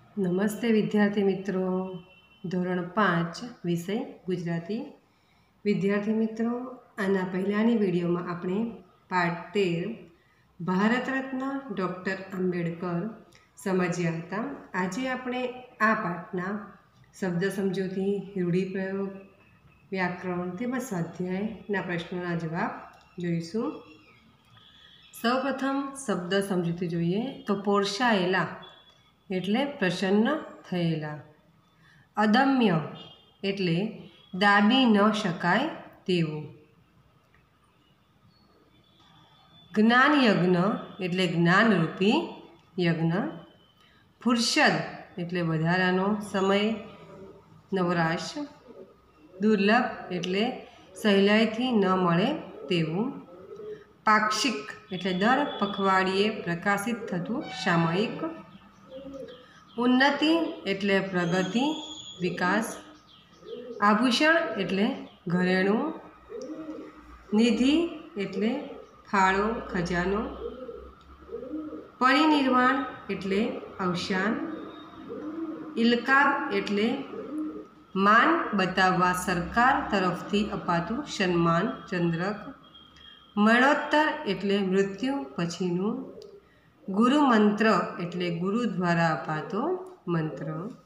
નમસ્તે વિદ્યાર્થી મિત્રો, ધોરણ 5 વિષય ગુજરાતી. વિદ્યાર્થી મિત્રો, આના પહેલાંની વિડીયોમાં આપણે પાઠ 13 ભારત રત્ન ડૉક્ટર આંબેડકર સમજ્યા હતા. આજે આપણે આ પાઠના શબ્દ સમજૂતી, રૂઢિપ્રયોગ, વ્યાકરણ તેમજ સ્વાધ્યાયના પ્રશ્નોના જવાબ જોઈશું. સૌપ્રથમ શબ્દ સમજૂતી જોઈએ તો પોષાયેલા એટલે પ્રસન્ન થયેલા, અદમ્ય એટલે દાબી ન શકાય તેવું, જ્ઞાન યજ્ઞ એટલે જ્ઞાનરૂપી યજ્ઞ, ફુરસદ એટલે વધારાનો સમય, નવરાશ, દુર્લભ એટલે સહેલાઈથી ન મળે તેવું, પાક્ષિક એટલે દર પખવાડિયે પ્રકાશિત થતું સામયિક, ઉન્નતિ એટલે પ્રગતિ, વિકાસ, આભૂષણ એટલે ઘરેણું, નિધિ એટલે ફાળો, ખજાનો, પરિનિર્વાણ એટલે અવસાન, ઇલકાબ એટલે માન બતાવવા સરકાર તરફથી અપાતું સન્માન, ચંદ્રક, મરણોત્તર એટલે મૃત્યુ પછીનું, ગુરુ મંત્ર એટલે ગુરુ દ્વારા અપાતો મંત્ર.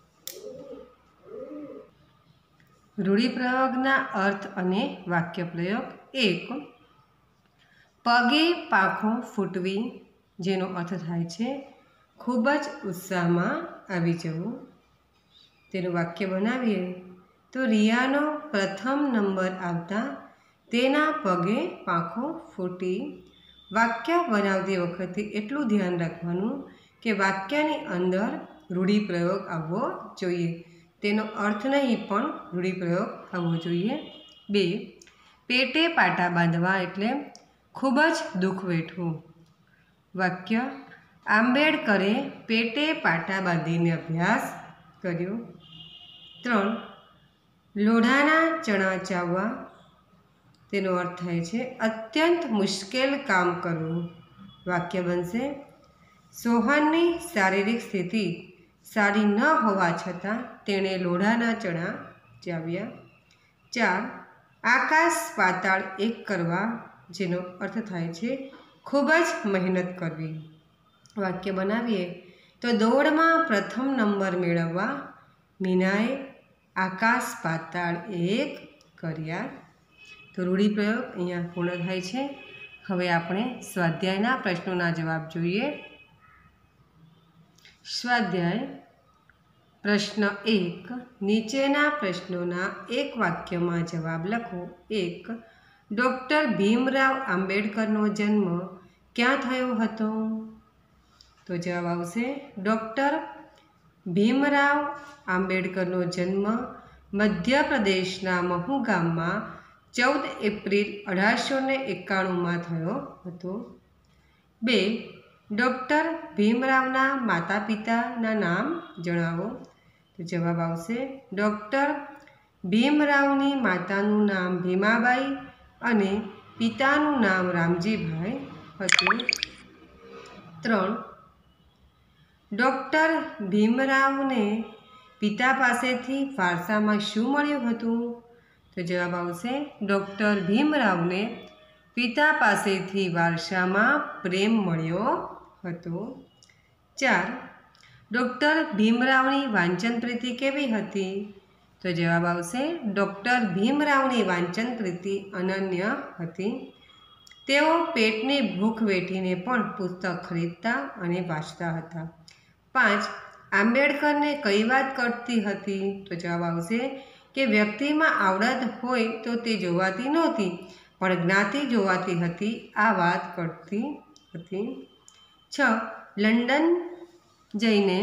રૂઢિપ્રયોગના અર્થ અને વાક્યપ્રયોગ. 1. પગે પાંખો ફૂટવી, જેનો અર્થ થાય છે ખૂબ જ ઉત્સાહમાં આવી જવું. તેનું વાક્ય બનાવીએ તો રિયાનો પ્રથમ નંબર આવતા તેના પગે પાંખો ફૂટી. વાક્ય બનાવતી વખતે એટલું ધ્યાન રાખવાનું કે વાક્યની અંદર રૂઢિપ્રયોગ આવવો જોઈએ, તેનો અર્થ નહીં પણ રૂઢિપ્રયોગ આવવો જોઈએ. 2. પેટે પાટા બાંધવા એટલે ખૂબ જ દુઃખ વેઠવું. વાક્ય આંબેડકરે પેટે પાટા બાંધીને અભ્યાસ કર્યો. 3. લોઢાના ચણા ચાવવા, તેનો અર્થ થાય છે અત્યંત મુશ્કેલ કામ કરવું. વાક્ય બનશે સોહનની શારીરિક સ્થિતિ સારી ન હોવા છતાં તેણે લોઢાના ચણા ચાવ્યા. 4. આકાશ પાતાળ એક કરવા, જેનો અર્થ થાય છે ખૂબ જ મહેનત કરવી. વાક્ય બનાવીએ તો દોડમાં પ્રથમ નંબર મેળવવા મીનાએ આકાશ પાતાળ એક કર્યા. તો રૂઢિપ્રયોગ અહીંયા પૂર્ણ થાય છે. હવે આપણે સ્વાધ્યાયના પ્રશ્નોના જવાબ જોઈએ. સ્વાધ્યાય પ્રશ્ન 1. નીચેના પ્રશ્નોના એક વાક્યમાં જવાબ લખો. 1. ડૉક્ટર ભીમરાવ આંબેડકરનો જન્મ ક્યાં થયો હતો? તો જવાબ આવશે ડૉક્ટર ભીમરાવ આંબેડકરનો જન્મ મધ્યપ્રદેશના મહુ ગામમાં 14 એપ્રિલ 1891 થયો હતો. 2. ડૉક્ટર ભીમરાવના માતા પિતાના નામ જણાવો. તો જવાબ આવશે ડૉક્ટર ભીમરાવની માતાનું નામ ભીમાબાઈ અને પિતાનું નામ રામજીભાઈ હતું. 3. ડૉક્ટર ભીમરાવને પિતા પાસેથી વારસામાં શું મળ્યું હતું? તો જવાબ આવશે ડૉક્ટર ભીમરાવને પિતા પાસેથી વારસામાં પ્રેમ મળ્યો હતો. 4. ડૉક્ટર ભીમરાવની વાંચન પ્રીતિ કેવી હતી? તો જવાબ આવશે ડૉક્ટર ભીમરાવની વાંચન પ્રીતિ અનન્ય હતી. તેઓ પેટની ભૂખ વેઠીને પણ પુસ્તક ખરીદતા અને વાંચતા હતા. 5. આંબેડકરને કઈ વાત કરતી હતી? તો જવાબ આવશે કે વ્યક્તિમાં આવડત હોય તો તે જોવાતી નહોતી, પણ જ્ઞાતિ જોવાતી હતી, આ વાત કરતી હતી. 6. લંડન જઈને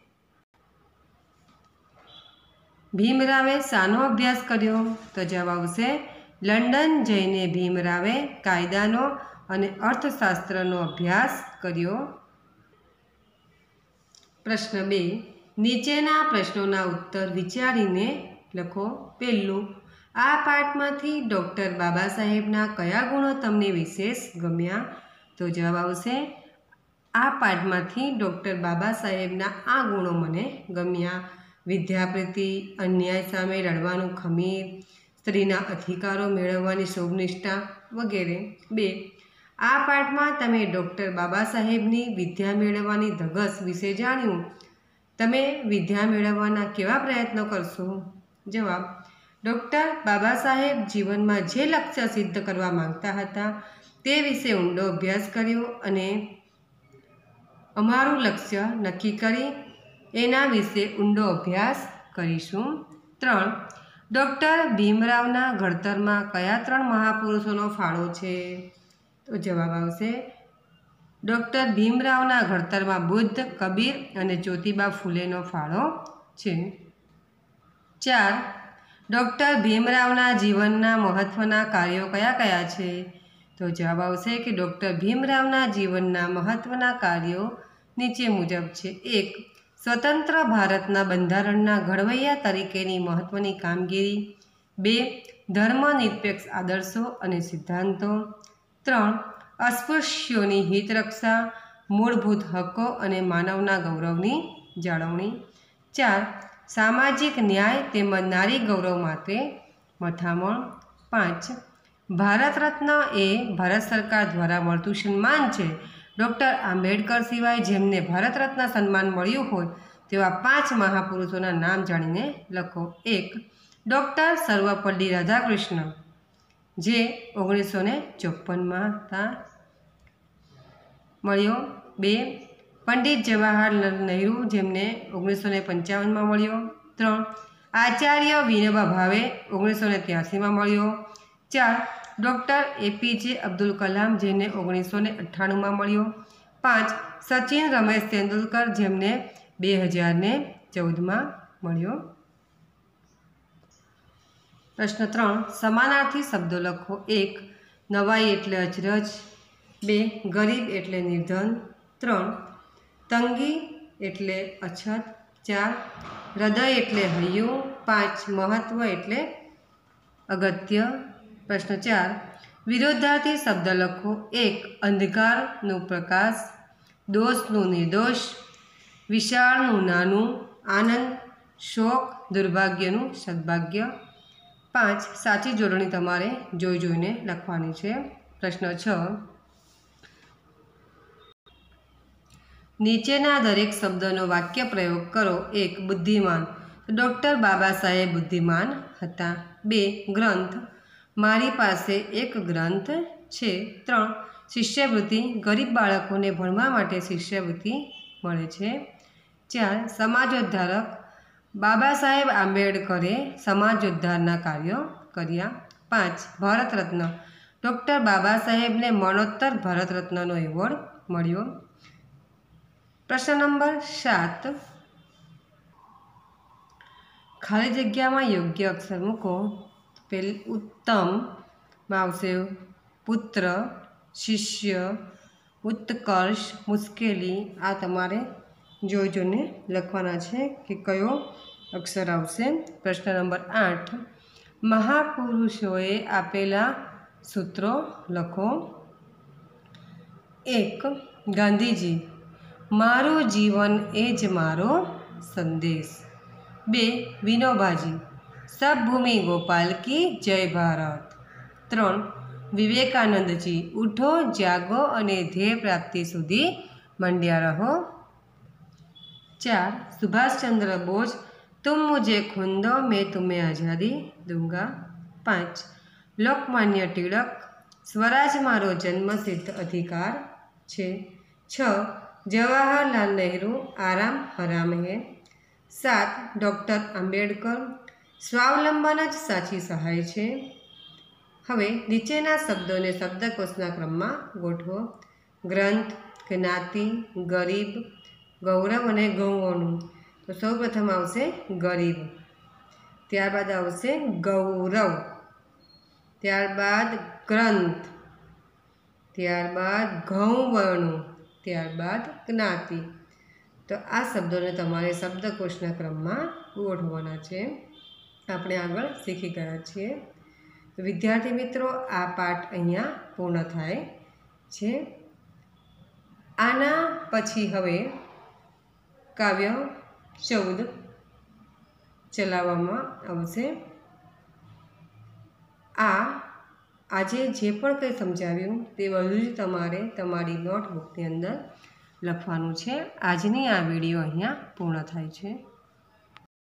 ભીમરાવે શાનો અભ્યાસ કર્યો? તો જવાબ આવશે લંડન જઈને ભીમરાવે કાયદાનો અને અર્થશાસ્ત્રનો અભ્યાસ કર્યો. પ્રશ્ન 2. નીચેના પ્રશ્નોના ઉત્તર વિચારીને લખો. 1. આ પાઠમાંથી ડૉક્ટર બાબા સાહેબના કયા ગુણો તમને વિશેષ ગમ્યા? તો જવાબ આવશે આ પાઠમાંથી ડૉક્ટર બાબા સાહેબના આ ગુણો મને ગમ્યા: વિદ્યાપ્રીતિ, અન્યાય સામે લડવાનું ખમીર, સ્ત્રીના અધિકારો મેળવવાની શુભનિષ્ઠા વગેરે. 2. આ પાઠમાં તમે ડૉક્ટર બાબા સાહેબની વિદ્યા મેળવવાની ધગશ વિશે જાણ્યું. તમે વિદ્યા મેળવવાના કેવા પ્રયત્નો કરશો? જવાબ: ડૉક્ટર બાબા સાહેબ જીવનમાં જે લક્ષ્ય સિદ્ધ કરવા માંગતા હતા તે વિશે ઊંડો અભ્યાસ કર્યો અને અમારું લક્ષ્ય નક્કી કરી એના વિશે ઊંડો અભ્યાસ કરીશું. 3. ડૉક્ટર ભીમરાવના ઘડતરમાં કયા 3 મહાપુરુષોનો ફાળો છે? તો જવાબ આવશે ડૉક્ટર ભીમરાવના ઘડતરમાં બુદ્ધ, કબીર અને જ્યોતિબા ફૂલેનો ફાળો છે. 4. ડૉક્ટર ભીમરાવના જીવનના મહત્ત્વના કાર્યો કયા કયા છે? તો જવાબ આવશે કે ડૉક્ટર ભીમરાવના જીવનના મહત્ત્વના કાર્યો નીચે મુજબ છે. 1. સ્વતંત્ર ભારતના બંધારણના ઘડવૈયા તરીકેની મહત્ત્વની કામગીરી. 2. ધર્મનિરપેક્ષ આદર્શો અને સિદ્ધાંતો. 3. અસ્પૃશ્યોની હિતરક્ષા, મૂળભૂત હકો અને માનવના ગૌરવની જાળવણી. 4. સામાજિક ન્યાય તેમજ નારી ગૌરવ માટે મથામણ. 5. ભારત રત્ન એ ભારત સરકાર દ્વારા મળતું સન્માન છે. ડૉક્ટર આંબેડકર સિવાય જેમને ભારત રત્ન સન્માન મળ્યું હોય તેવા 5 મહાપુરુષોના નામ જાણીને લખો. 1. ડૉક્ટર સર્વપલ્લી રાધાકૃષ્ણ, જે 1954માં હતા મળ્યો. 2. પંડિત જવાહરલાલ નહેરુ, જેમને 1955માં મળ્યો. 3. આચાર્ય વિનોબા ભાવે, 1983માં મળ્યો. 4. ડૉક્ટર એપીજે અબ્દુલ કલામ, જેમને 1998માં મળ્યો. 5. સચિન રમેશ તેંડુલકર, જેમને 2014માં મળ્યો. પ્રશ્ન 3. સમાનાર્થી શબ્દો લખો. 1. નવાઈ એટલે અચરજ. 2. ગરીબ એટલે નિર્ધન. 3. તંગી એટલે અછત. 4. હૃદય એટલે હૈયું. 5. મહત્વ એટલે અગત્ય. પ્રશ્ન 4. વિરોધાર્થી શબ્દ લખો. 1. અંધકારનું પ્રકાશ, દોષનું નિર્દોષ, વિશાળનું નાનું, આનંદ, શોક, દુર્ભાગ્યનું સદભાગ્ય. 5. સાચી જોડણી તમારે જોઈને લખવાની છે. પ્રશ્ન 6. નીચેના દરેક શબ્દનો વાક્ય પ્રયોગ કરો. 1. બુદ્ધિમાન. ડૉક્ટર બાબા સાહેબ બુદ્ધિમાન હતા. 2. ગ્રંથ. મારી પાસે એક ગ્રંથ છે. 3. શિષ્યવૃત્તિ. ગરીબ બાળકોને ભણવા માટે શિષ્યવૃત્તિ મળે છે. 4. સમાજોદ્ધારક. બાબા સાહેબ આંબેડકરે સમાજોદ્ધારના કાર્યો કર્યા. 5. ભારત રત્ન. ડૉક્ટર બાબા સાહેબને મરણોત્તર ભારત રત્નનો એવોર્ડ મળ્યો. પ્રશ્ન નંબર 7. ખાલી જગ્યામાં યોગ્ય અક્ષર મૂકો. ઉત્તમમાં આવશે પુત્ર, શિષ્ય, ઉત્કર્ષ, મુશ્કેલી. આ તમારે જોઈને લખવાના છે કે કયો અક્ષર આવશે. પ્રશ્ન નંબર 8. મહાપુરુષોએ આપેલા સૂત્રો લખો. 1. ગાંધીજી, મારું જીવન એ જ મારો સંદેશ. 2. વિનોબાજી, સબ ભૂમિ ગોપાલ કી જય ભારત. 3. વિવેકાનંદજી, ઉઠો, જાગો અને ધ્યેય પ્રાપ્તિ સુધી મંડ્યા રહો. 4. સુભાષચંદ્ર બોઝ, तुम मुझे खून दो मैं तुम्हें आज़ादी दूंगा. 5. લોકમાન્ય ટિળક, સ્વરાજ મારો જન્મસિદ્ધ અધિકાર છે. 6. જવાહરલાલ નહેરુ, આરામ હરામ હે. 7. ડૉક્ટર આંબેડકર, સ્વાવલંબન જ સાચી સહાય છે. હવે નીચેના શબ્દોને શબ્દકોશના ક્રમમાં ગોઠવો. ગ્રંથ, જ્ઞાતિ, ગરીબ, ગૌરવ અને ગૌઓનું. તો સૌપ્રથમ આવશે ગરીબ, ત્યારબાદ આવશે ગૌરવ, ત્યારબાદ ગ્રંથ, ત્યારબાદ ગૌવર્ણો, ત્યારબાદ જ્ઞાતિ. તો આ શબ્દોને તમારે શબ્દકોશના ક્રમમાં ગોઠવવાના છે. આપણે આગળ શીખી ગયા છીએ. વિદ્યાર્થી મિત્રો, આ પાઠ અહીંયા પૂર્ણ થાય છે. આના પછી હવે કાવ્ય 14 ચલાવવામાં આવશે। આજે જે પણ કંઈ સમજાવ્યું તે બધું જ તમારે તમારી નોટબુકની અંદર લખવાનું છે। આજની આ વિડીયો અહીંયા પૂર્ણ થાય છે।